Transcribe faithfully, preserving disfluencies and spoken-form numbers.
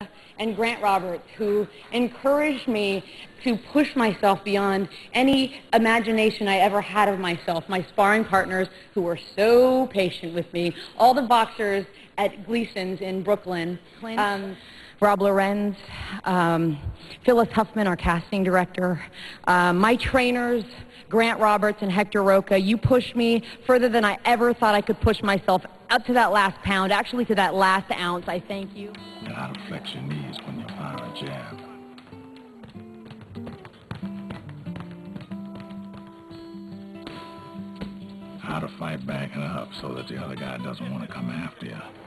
and Grant Roberts, who encouraged me to push myself beyond any imagination I ever had of myself. My sparring partners, who were so patient with me, all the boxers at Gleason's in Brooklyn, um, Rob Lorenz, um, Phyllis Huffman, our casting director, uh, my trainers, Grant Roberts and Hector Roca. You pushed me further than I ever thought I could push myself, up to that last pound, actually to that last ounce. I thank you. And how to flex your knees when you fire a jab. How to fight backing up so that the other guy doesn't want to come after you.